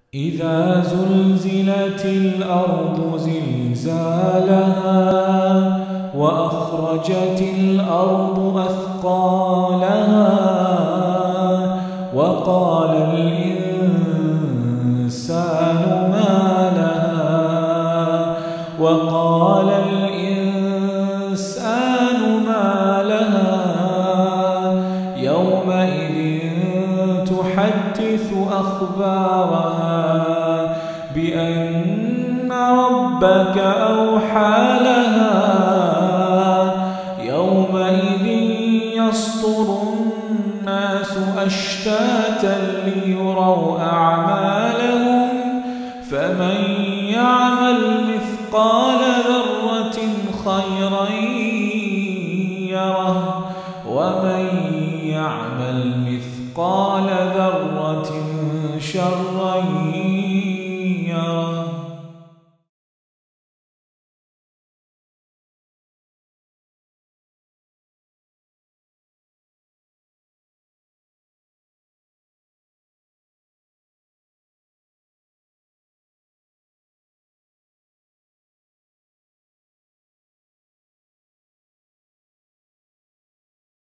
إذا زلزلت الأرض زلزالها وأخرجت الأرض أثقالها وقال الإنسان ما لها يومئذ تحدث أخبارها بأن ربك أوحى لها يومئذ يصدر الناس أشتاتا ليروا أعمالهم فمن يعمل مثقال ذرة خيرا يره ومن يعمل مثقال ذرة شرا يره.